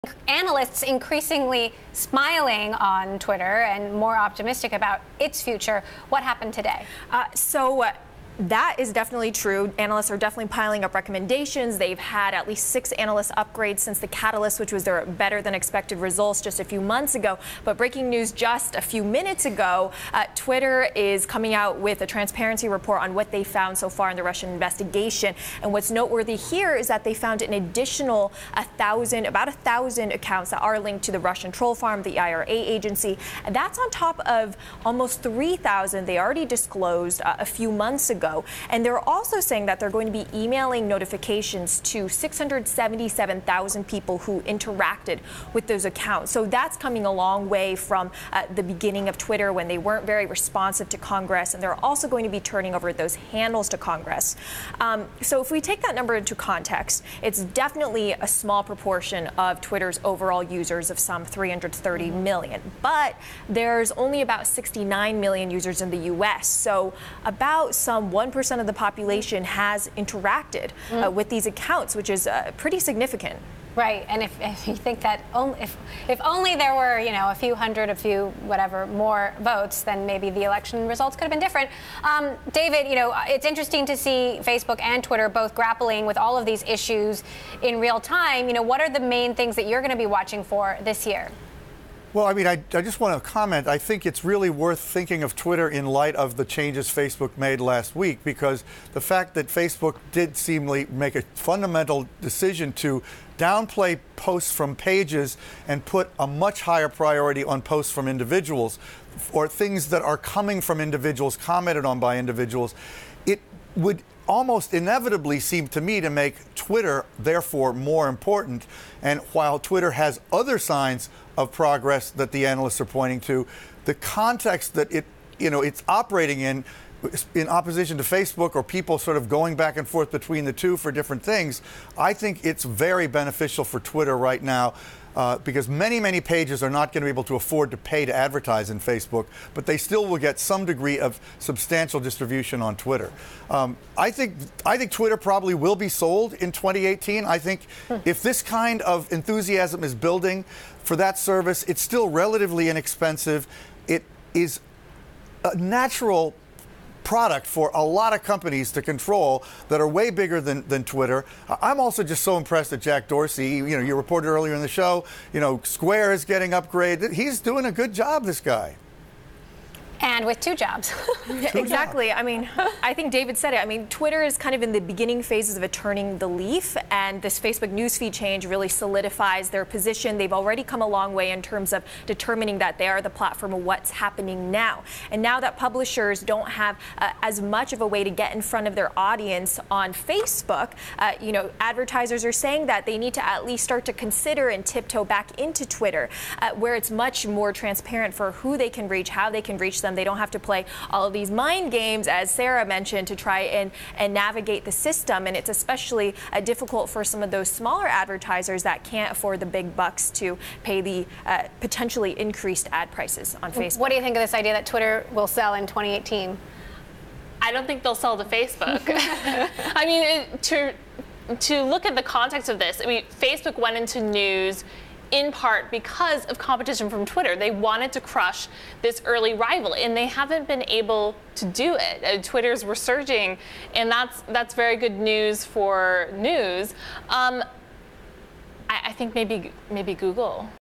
Analysts increasingly smiling on Twitter and more optimistic about its future. What happened today? That is definitely true. Analysts are definitely piling up recommendations. They've had at least 6 analyst upgrades since the catalyst, which was their better than expected results just a few months ago. But breaking news just a few minutes ago, Twitter is coming out with a transparency report on what they found so far in the Russian investigation. And what's noteworthy here is that they found an additional about 1,000 accounts that are linked to the Russian troll farm, the IRA agency. And that's on top of almost 3,000 they already disclosed a few months ago. And they're also saying that they're going to be emailing notifications to 677,000 people who interacted with those accounts. So that's coming a long way from the beginning of Twitter when they weren't very responsive to Congress. And they're also going to be turning over those handles to Congress. So if we take that number into context, it's definitely a small proportion of Twitter's overall users of some 330 million. But there's only about 69 million users in the U.S. So about some 1% of the population has interacted with these accounts, which is pretty significant. Right, and if you think that if only there were, a few hundred, a few whatever more votes, then maybe the election results could have been different. David, it's interesting to see Facebook and Twitter both grappling with all of these issues in real time. What are the main things that you're going to be watching for this year? Well, I mean, I just want to comment. I think it's really worth thinking of Twitter in light of the changes Facebook made last week, because the fact that Facebook did seemingly make a fundamental decision to downplay posts from pages and put a much higher priority on posts from individuals or things that are coming from individuals, commented on by individuals, it would almost inevitably seem to me to make Twitter, therefore, more important. And while Twitter has other signs of progress that the analysts are pointing to, the context that it's operating in opposition to Facebook, or people sort of going back and forth between the two for different things, I think it's very beneficial for Twitter right now. Because many pages are not going to be able to afford to pay to advertise in Facebook, but they still will get some degree of substantial distribution on Twitter. I think Twitter probably will be sold in 2018. I think if this kind of enthusiasm is building for that service, it's still relatively inexpensive. It is a natural product for a lot of companies to control that are way bigger than Twitter. I'm also just so impressed at Jack Dorsey. You reported earlier in the show, Square is getting upgraded. He's doing a good job, this guy. And with 2 jobs. Exactly. I mean, I think David said it. I mean, Twitter is kind of in the beginning phases of turning the leaf, and this Facebook newsfeed change really solidifies their position. They've already come a long way in terms of determining that they are the platform of what's happening now. And now that publishers don't have as much of a way to get in front of their audience on Facebook, advertisers are saying that they need to at least start to consider and tiptoe back into Twitter, where it's much more transparent for who they can reach, how they can reach them. They don't have to play all of these mind games, as Sarah mentioned, to try and navigate the system. And it's especially difficult for some of those smaller advertisers that can't afford the big bucks to pay the potentially increased ad prices on Facebook. What do you think of this idea that Twitter will sell in 2018? I don't think they'll sell to Facebook. I mean, to look at the context of this, I mean, Facebook went into news in part because of competition from Twitter. They wanted to crush this early rival, and they haven't been able to do it. Twitter's resurging, and that's very good news for news. I think maybe Google.